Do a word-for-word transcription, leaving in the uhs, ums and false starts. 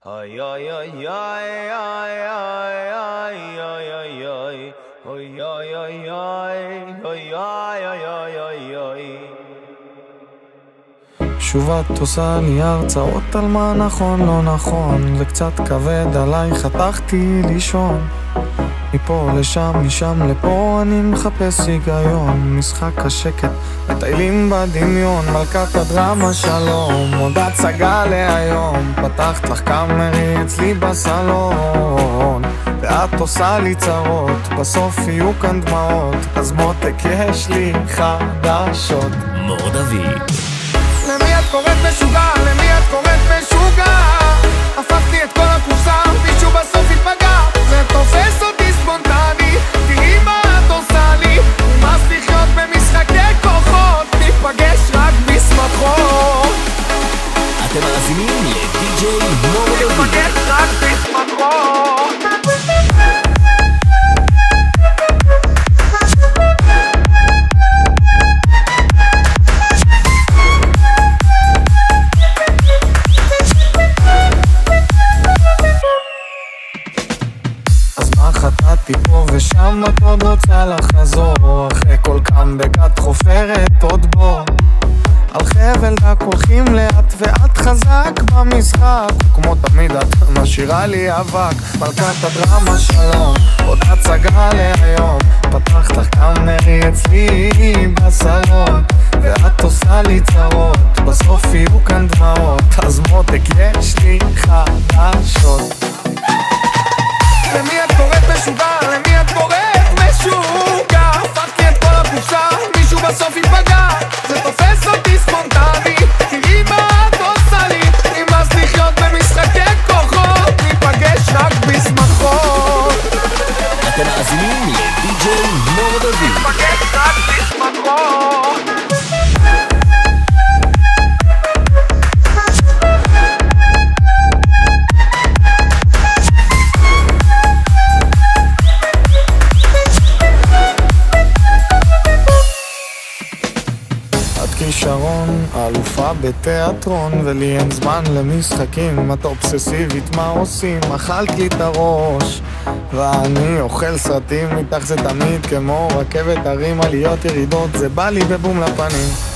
Ay ay ay ay ay ay ay ay ay ay Oy ay ay ay oy ay ay ay ay ay שוב את עושה לי הרצאות על מה נכון לא נכון, זה קצת כבד עליי, חתכתי לישון. מפה לשם, משם לפה, אני מחפש היגיון. משחק השקט, מטיילים בדמיון, מלכת הדרמה שלום, עוד הצגה להיום. פתחת לך קאמרי אצלי בסלון, ואת עושה לי צרות, בסוף יהיו כאן דמעות. אז מותק יש לי חדשות. מור דוד. למי את קוראת משוגע? למי את קוראת משוגע? הפכתי את כל הקופסה, מישהו בסוף התפגע. זה תופס אותי ספונטני, תראי מה את עושה לי. נמאס לחיות במשחקי כוחות, ניפגש רק בשמחות. אתם מאזינים לדי-ג'יי מור דוד. ניפגש רק בשמחות. חטאתי פה ושם, את עוד רוצה לחזור. אחרי כל קאמבק את חופרת עוד בור. על חבל דק הולכים לאט ואת חזק במשחק, כמו תמיד את משאירה לי אבק. מלכת הדרמה שלום, עוד הצגה להיום. פתחת לך קאמרי אצלי בסלון, ואת עושה לי צרות, בסוף יהיו כאן דמעות. אז מותק יש לי חדשות. למי את קוראת משוגע? למי את קוראת משוגע? הפכתי את כל הקופסה, מישהו בסוף יתפגע. זה תופס אותי ספונטני, תראי מה את עושה לי. נמאס לחיות במשחקי כוחות, ניפגש רק בשמחות. אתם מאזינים לדי-ג'יי מור דוד. ניפגש רק בשמחות. כישרון, אלופה בתיאטרון, ולי אין זמן למשחקים. את אובססיבית, מה עושים? אכלת לי את הראש, ואני אוכל סרטים איתך, זה תמיד כמו רכבת הרים, עליות ירידות, זה בא לי בבום לפנים.